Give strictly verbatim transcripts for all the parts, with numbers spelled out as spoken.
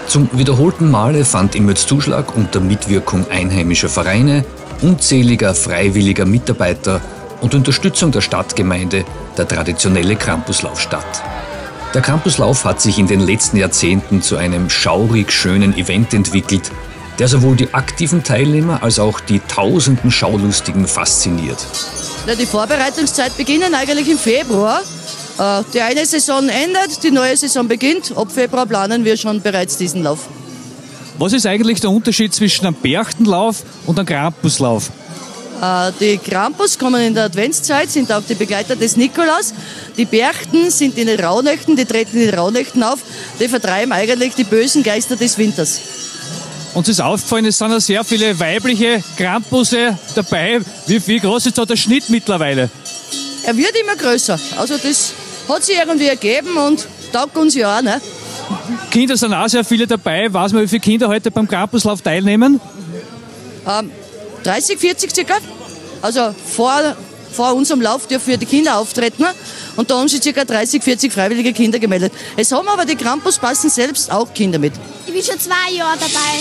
Zum wiederholten Male fand im Mützzuschlag unter Mitwirkung einheimischer Vereine, unzähliger freiwilliger Mitarbeiter und Unterstützung der Stadtgemeinde der traditionelle Krampuslauf statt. Der Krampuslauf hat sich in den letzten Jahrzehnten zu einem schaurig schönen Event entwickelt, der sowohl die aktiven Teilnehmer als auch die tausenden Schaulustigen fasziniert. Ja, die Vorbereitungszeit beginnt eigentlich im Februar. Die eine Saison endet, die neue Saison beginnt. Ab Februar planen wir schon bereits diesen Lauf. Was ist eigentlich der Unterschied zwischen einem Berchtenlauf und einem Krampuslauf? Die Krampus kommen in der Adventszeit, sind auch die Begleiter des Nikolaus. Die Berchten sind in den Rauhnächten, die treten in den Rauhnächten auf. Die vertreiben eigentlich die bösen Geister des Winters. Uns ist aufgefallen, es sind ja sehr viele weibliche Krampusse dabei. Wie viel groß ist da der Schnitt mittlerweile? Er wird immer größer. Also das hat sich irgendwie ergeben und taugt uns ja auch. Ne? Kinder sind auch sehr viele dabei. Weiß man, wie viele Kinder heute beim Krampuslauf teilnehmen? Ähm, dreißig, vierzig circa. Also vor, vor unserem Lauf dürfen wir die Kinder auftreten. Und da haben sich ca. dreißig, vierzig freiwillige Kinder gemeldet. Es haben aber die Krampuspassen selbst auch Kinder mit. Ich bin schon zwei Jahre dabei.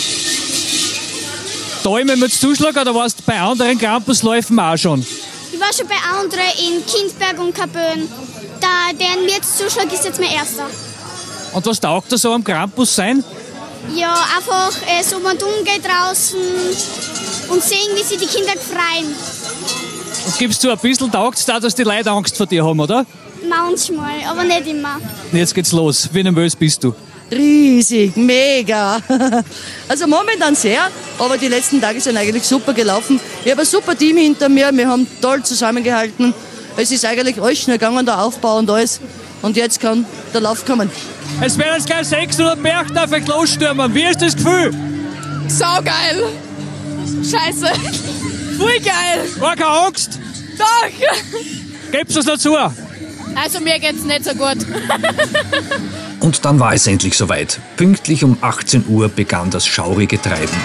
Da immer mit Zuschlag oder warst du bei anderen Krampusläufen auch schon? Ich war schon bei anderen in Kindberg und Kappeln. Da, der Mützzuschlag ist jetzt mein erster. Und was taugt da so am Krampus sein? Ja, einfach äh, so man umgeht draußen und sehen, wie sich die Kinder freuen. Und gibst du ein bisschen, taugt es da, dass die Leute Angst vor dir haben, oder? Manchmal, aber nicht immer. Und jetzt geht's los. Wie nervös bist du? Riesig, mega. Also momentan sehr, aber die letzten Tage sind eigentlich super gelaufen. Ich habe ein super Team hinter mir, wir haben toll zusammengehalten. Es ist eigentlich alles schnell gegangen, der Aufbau und alles. Und jetzt kann der Lauf kommen. Es werden jetzt gleich sechshundert Berchten auf euch losstürmen. Wie ist das Gefühl? Saugeil. Scheiße. Voll geil. War keine Angst? Doch. Gib's das noch zu? Also mir geht's nicht so gut. Und dann war es endlich soweit. Pünktlich um achtzehn Uhr begann das schaurige Treiben.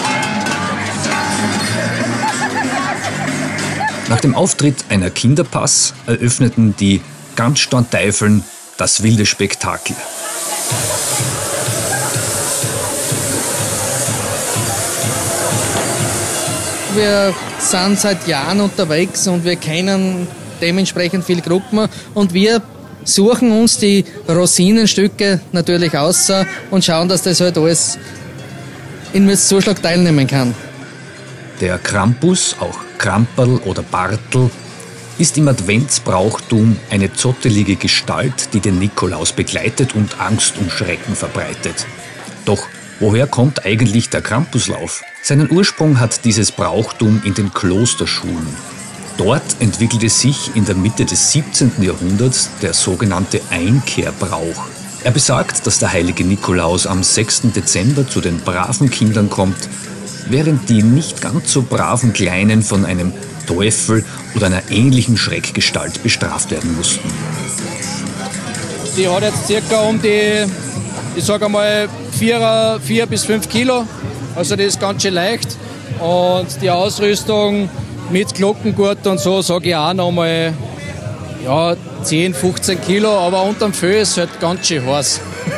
Nach dem Auftritt einer Kinderpass eröffneten die Ganzstandteifeln das wilde Spektakel. Wir sind seit Jahren unterwegs und wir kennen dementsprechend viele Gruppen und wir suchen uns die Rosinenstücke natürlich aus und schauen, dass das halt alles in Mützzuschlag teilnehmen kann. Der Krampus, auch Kramperl oder Bartel, ist im Adventsbrauchtum eine zottelige Gestalt, die den Nikolaus begleitet und Angst und Schrecken verbreitet. Doch woher kommt eigentlich der Krampuslauf? Seinen Ursprung hat dieses Brauchtum in den Klosterschulen. Dort entwickelte sich in der Mitte des siebzehnten Jahrhunderts der sogenannte Einkehrbrauch. Er besagt, dass der heilige Nikolaus am sechsten Dezember zu den braven Kindern kommt, während die nicht ganz so braven Kleinen von einem Teufel oder einer ähnlichen Schreckgestalt bestraft werden mussten. Die hat jetzt circa um die, ich sage einmal, vier, vier bis fünf Kilo. Also die ist ganz schön leicht. Und die Ausrüstung mit Glockengurt und so, sage ich auch noch mal, ja, zehn, fünfzehn Kilo. Aber unterm Fell ist es halt ganz schön heiß.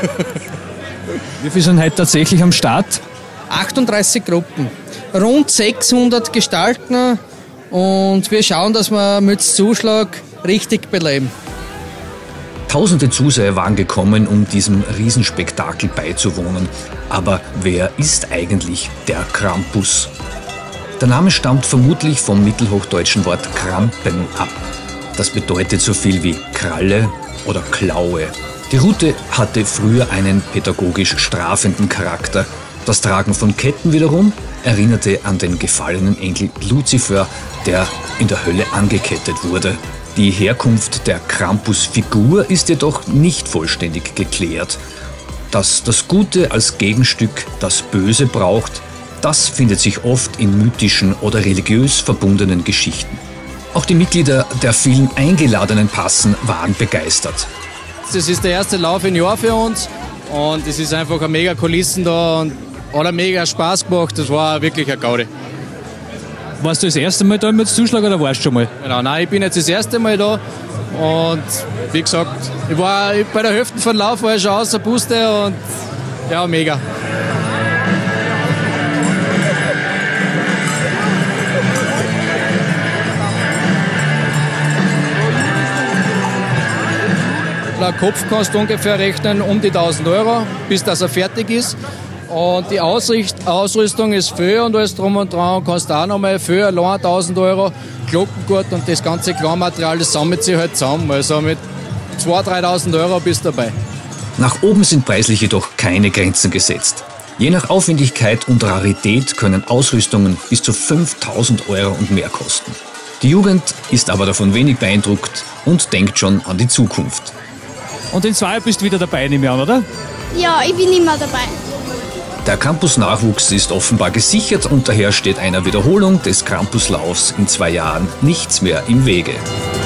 Wie viele sind heute tatsächlich am Start? achtunddreißig Gruppen, rund sechshundert Gestalten und wir schauen, dass wir Mützzuschlag richtig beleben. Tausende Zuseher waren gekommen, um diesem Riesenspektakel beizuwohnen. Aber wer ist eigentlich der Krampus? Der Name stammt vermutlich vom mittelhochdeutschen Wort Krampen ab. Das bedeutet so viel wie Kralle oder Klaue. Die Rute hatte früher einen pädagogisch strafenden Charakter. Das Tragen von Ketten wiederum erinnerte an den gefallenen Engel Luzifer, der in der Hölle angekettet wurde. Die Herkunft der Krampusfigur ist jedoch nicht vollständig geklärt. Dass das Gute als Gegenstück das Böse braucht, das findet sich oft in mythischen oder religiös verbundenen Geschichten. Auch die Mitglieder der vielen eingeladenen Passen waren begeistert. Das ist der erste Lauf im Jahr für uns und es ist einfach eine mega Kulissen da und hat einen mega Spaß gemacht. Das war wirklich eine Gaudi. Warst du das erste Mal da mit Zuschlag oder warst du schon mal? Genau, nein, ich bin jetzt das erste Mal da und wie gesagt, ich war bei der Hälfte vom Lauf war ich schon außer Puste und Ja, mega. Der Kopf kannst du ungefähr rechnen um die tausend Euro, bis das er fertig ist. Und die Ausricht Ausrüstung ist viel und alles drum und dran. Kannst auch nochmal viel, allein tausend Euro, Glockengurt und das ganze Kleinmaterial, das sammelt sich halt zusammen. Also mit zweitausend, dreitausend Euro bist du dabei. Nach oben sind preislich jedoch keine Grenzen gesetzt. Je nach Aufwendigkeit und Rarität können Ausrüstungen bis zu fünftausend Euro und mehr kosten. Die Jugend ist aber davon wenig beeindruckt und denkt schon an die Zukunft. Und in zwei Jahren bist du wieder dabei, nehme ich an, oder? Ja, ich bin immer dabei. Der Krampus-Nachwuchs ist offenbar gesichert und daher steht einer Wiederholung des Krampuslaufs in zwei Jahren nichts mehr im Wege.